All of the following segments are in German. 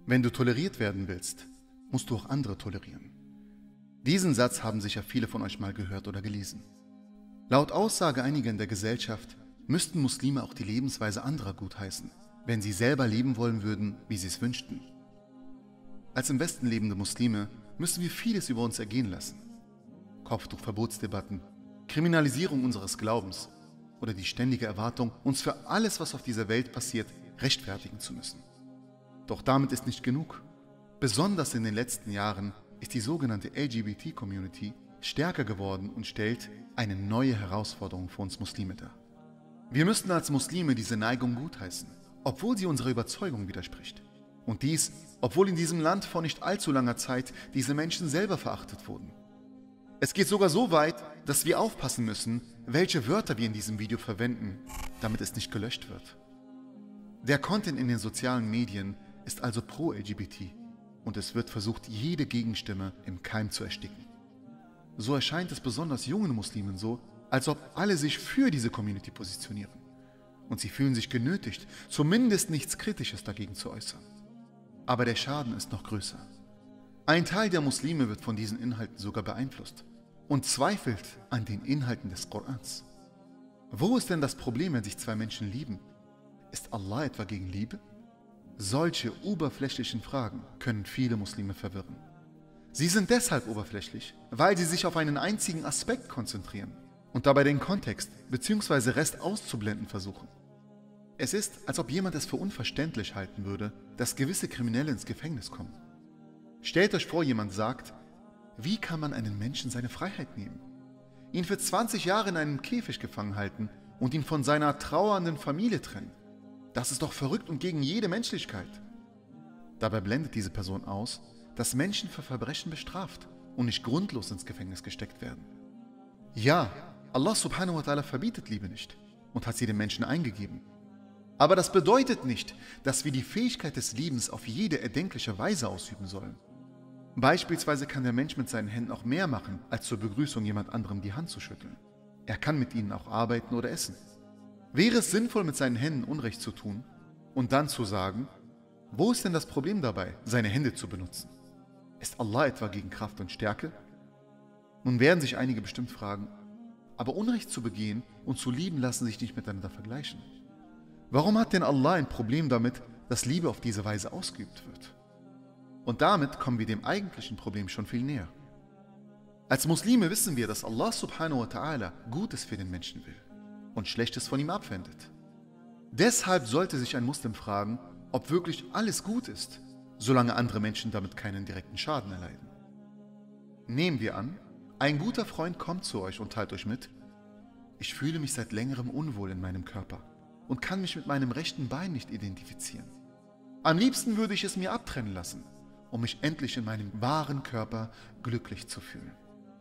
Wenn du toleriert werden willst, musst du auch andere tolerieren. Diesen Satz haben sicher viele von euch mal gehört oder gelesen. Laut Aussage einiger in der Gesellschaft müssten Muslime auch die Lebensweise anderer gutheißen, wenn sie selber leben wollen würden, wie sie es wünschten. Als im Westen lebende Muslime müssen wir vieles über uns ergehen lassen. Kopftuchverbotsdebatten, Kriminalisierung unseres Glaubens oder die ständige Erwartung, uns für alles, was auf dieser Welt passiert, rechtfertigen zu müssen. Doch damit ist nicht genug. Besonders in den letzten Jahren ist die sogenannte LGBT-Community stärker geworden und stellt eine neue Herausforderung für uns Muslime dar. Wir müssten als Muslime diese Neigung gutheißen, obwohl sie unserer Überzeugung widerspricht. Und dies, obwohl in diesem Land vor nicht allzu langer Zeit diese Menschen selber verachtet wurden. Es geht sogar so weit, dass wir aufpassen müssen, welche Wörter wir in diesem Video verwenden, damit es nicht gelöscht wird. Der Content in den sozialen Medien ist also pro-LGBT und es wird versucht, jede Gegenstimme im Keim zu ersticken. So erscheint es besonders jungen Muslimen so, als ob alle sich für diese Community positionieren. Und sie fühlen sich genötigt, zumindest nichts Kritisches dagegen zu äußern. Aber der Schaden ist noch größer. Ein Teil der Muslime wird von diesen Inhalten sogar beeinflusst und zweifelt an den Inhalten des Korans. Wo ist denn das Problem, wenn sich zwei Menschen lieben? Ist Allah etwa gegen Liebe? Solche oberflächlichen Fragen können viele Muslime verwirren. Sie sind deshalb oberflächlich, weil sie sich auf einen einzigen Aspekt konzentrieren und dabei den Kontext bzw. Rest auszublenden versuchen. Es ist, als ob jemand es für unverständlich halten würde, dass gewisse Kriminelle ins Gefängnis kommen. Stellt euch vor, jemand sagt, wie kann man einen Menschen seine Freiheit nehmen? Ihn für 20 Jahre in einem Käfig gefangen halten und ihn von seiner trauernden Familie trennen. Das ist doch verrückt und gegen jede Menschlichkeit. Dabei blendet diese Person aus, dass Menschen für Verbrechen bestraft und nicht grundlos ins Gefängnis gesteckt werden. Ja, Allah subhanahu wa ta'ala verbietet Liebe nicht und hat sie den Menschen eingegeben. Aber das bedeutet nicht, dass wir die Fähigkeit des Liebens auf jede erdenkliche Weise ausüben sollen. Beispielsweise kann der Mensch mit seinen Händen auch mehr machen, als zur Begrüßung jemand anderem die Hand zu schütteln. Er kann mit ihnen auch arbeiten oder essen. Wäre es sinnvoll, mit seinen Händen Unrecht zu tun und dann zu sagen, wo ist denn das Problem dabei, seine Hände zu benutzen? Ist Allah etwa gegen Kraft und Stärke? Nun werden sich einige bestimmt fragen, aber Unrecht zu begehen und zu lieben lassen sich nicht miteinander vergleichen. Warum hat denn Allah ein Problem damit, dass Liebe auf diese Weise ausgeübt wird? Und damit kommen wir dem eigentlichen Problem schon viel näher. Als Muslime wissen wir, dass Allah subhanahu wa ta'ala Gutes für den Menschen will und Schlechtes von ihm abwendet. Deshalb sollte sich ein Muslim fragen, ob wirklich alles gut ist, solange andere Menschen damit keinen direkten Schaden erleiden. Nehmen wir an, ein guter Freund kommt zu euch und teilt euch mit, ich fühle mich seit längerem unwohl in meinem Körper und kann mich mit meinem rechten Bein nicht identifizieren. Am liebsten würde ich es mir abtrennen lassen, um mich endlich in meinem wahren Körper glücklich zu fühlen.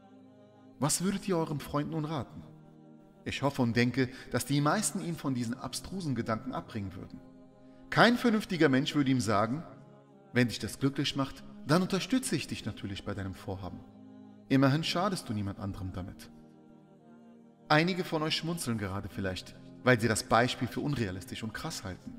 Was würdet ihr eurem Freund nun raten? Ich hoffe und denke, dass die meisten ihn von diesen abstrusen Gedanken abbringen würden. Kein vernünftiger Mensch würde ihm sagen, wenn dich das glücklich macht, dann unterstütze ich dich natürlich bei deinem Vorhaben. Immerhin schadest du niemand anderem damit. Einige von euch schmunzeln gerade vielleicht, weil sie das Beispiel für unrealistisch und krass halten.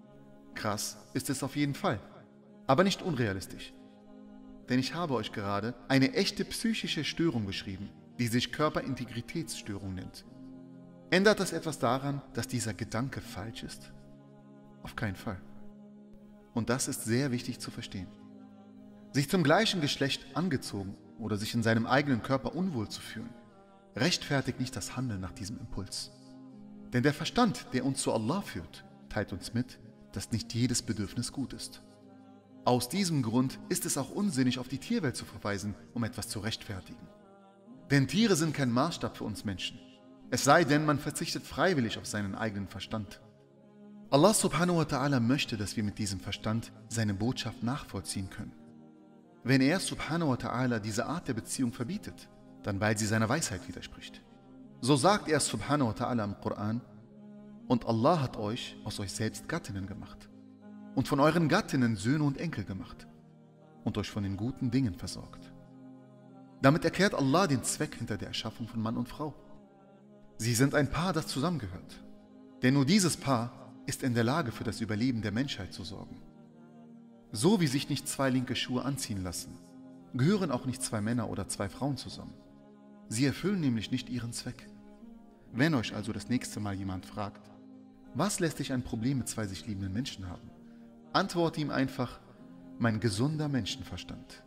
Krass ist es auf jeden Fall, aber nicht unrealistisch. Denn ich habe euch gerade eine echte psychische Störung beschrieben, die sich Körperintegritätsstörung nennt. Ändert das etwas daran, dass dieser Gedanke falsch ist? Auf keinen Fall. Und das ist sehr wichtig zu verstehen. Sich zum gleichen Geschlecht angezogen oder sich in seinem eigenen Körper unwohl zu fühlen, rechtfertigt nicht das Handeln nach diesem Impuls. Denn der Verstand, der uns zu Allah führt, teilt uns mit, dass nicht jedes Bedürfnis gut ist. Aus diesem Grund ist es auch unsinnig, auf die Tierwelt zu verweisen, um etwas zu rechtfertigen. Denn Tiere sind kein Maßstab für uns Menschen. Es sei denn, man verzichtet freiwillig auf seinen eigenen Verstand. Allah subhanahu wa ta'ala möchte, dass wir mit diesem Verstand seine Botschaft nachvollziehen können. Wenn er subhanahu wa ta'ala diese Art der Beziehung verbietet, dann weil sie seiner Weisheit widerspricht. So sagt er subhanahu wa ta'ala im Koran, und Allah hat euch aus euch selbst Gattinnen gemacht und von euren Gattinnen Söhne und Enkel gemacht und euch von den guten Dingen versorgt. Damit erklärt Allah den Zweck hinter der Erschaffung von Mann und Frau. Sie sind ein Paar, das zusammengehört. Denn nur dieses Paar ist in der Lage, für das Überleben der Menschheit zu sorgen. So wie sich nicht zwei linke Schuhe anziehen lassen, gehören auch nicht zwei Männer oder zwei Frauen zusammen. Sie erfüllen nämlich nicht ihren Zweck. Wenn euch also das nächste Mal jemand fragt, was lässt dich ein Problem mit zwei sich liebenden Menschen haben, antworte ihm einfach, mein gesunder Menschenverstand.